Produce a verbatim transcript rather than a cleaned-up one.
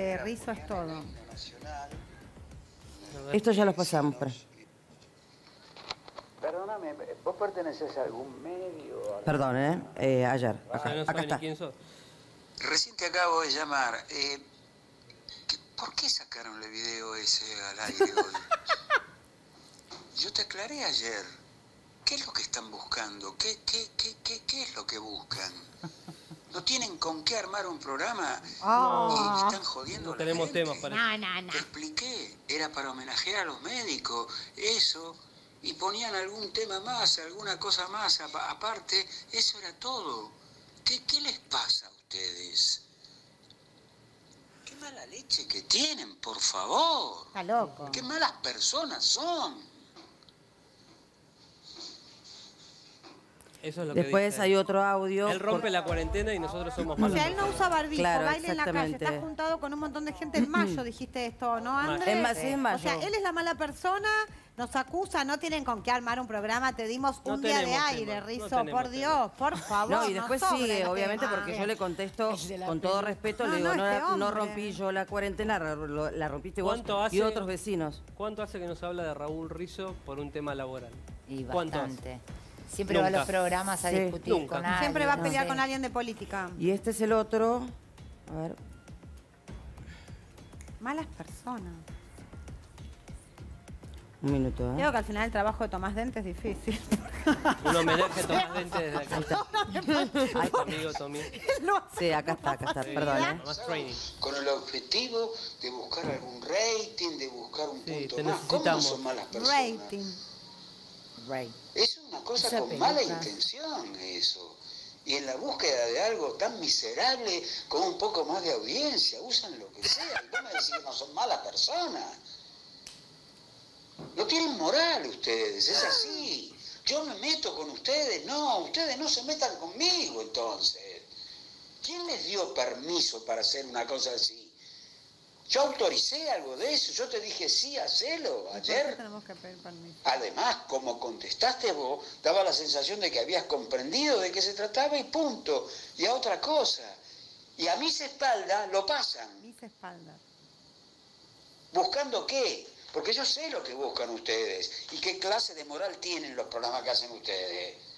Eh, Rizzo es todo. Esto ya los pasamos. Para. Perdóname, ¿vos pertenecés a algún medio? A Perdón, ¿eh? eh ayer. Acá, no acá está. Quién sos. Recién te acabo de llamar. Eh, ¿Por qué sacaron el video ese al aire hoy? Yo te aclaré ayer. ¿Qué es lo que están buscando? ¿Qué, qué, qué, qué, qué es lo que buscan? ¿No tienen con qué armar un programa? Oh. ¿Y están jodiendo No a la tenemos gente? temas para No, no, no. Te expliqué. Era para homenajear a los médicos. Eso. Y ponían algún tema más, alguna cosa más aparte. Eso era todo. ¿Qué, qué les pasa a ustedes? Qué mala leche que tienen, por favor. Está loco. Qué malas personas son. Eso es lo que Después dice. hay otro audio. Él rompe por... la cuarentena y nosotros somos O malos. sea, él no usa barbijo, Claro, baila en la calle, exactamente. está juntado con un montón de gente en mayo, dijiste esto, ¿no, Andrés? En ma- sí, en mayo. O sea, él es la mala persona, nos acusa, no tienen con qué armar un programa, te dimos No un día de tenemos aire, tema, no Rizzo, tenemos por tema. Dios, por favor. No, y después sobra sigue, el obviamente, tema. porque yo le contesto con todo respeto, No, le digo, no, no, este la- no hombre. rompí yo la cuarentena, la, la rompiste vos ¿Cuánto hace- y otros vecinos. ¿Cuánto hace que nos habla de Raúl Rizzo por un tema laboral? Y ¿Cuánto hace? bastante. Siempre va a Nunca. los programas a Sí. discutir Nunca. con alguien. Siempre va a pelear sí. con alguien de política. Y este es el otro. A ver. Malas personas. Un minuto, ¿eh? Creo que al final el trabajo de Tomás Dente es difícil. Un homenaje a Tomás Dente desde acá. Ahí está. Ay, tu amigo Tommy. Lo hace Sí, acá está, acá está, perdón, ¿eh? Más training. Con el objetivo de buscar algún rating, de buscar un Sí, punto te más. ¿Cómo no necesitamos. son malas personas? rating. Right. Es una cosa Esa con peluca. mala intención eso. Y en la búsqueda de algo tan miserable con un poco más de audiencia, usan lo que sea. Y vos me decís que no son malas personas. No tienen moral ustedes, es así. Yo me meto con ustedes, no, ustedes no se metan conmigo entonces. ¿Quién les dio permiso para hacer una cosa así? Yo autoricé algo de eso, yo te dije sí, hacelo ¿Por qué ayer. tenemos que pedir permiso? Además, como contestaste vos, daba la sensación de que habías comprendido de qué se trataba y punto. Y a otra cosa. Y a mis espaldas lo pasan. Mis espaldas. ¿Buscando qué? Porque yo sé lo que buscan ustedes y qué clase de moral tienen los programas que hacen ustedes.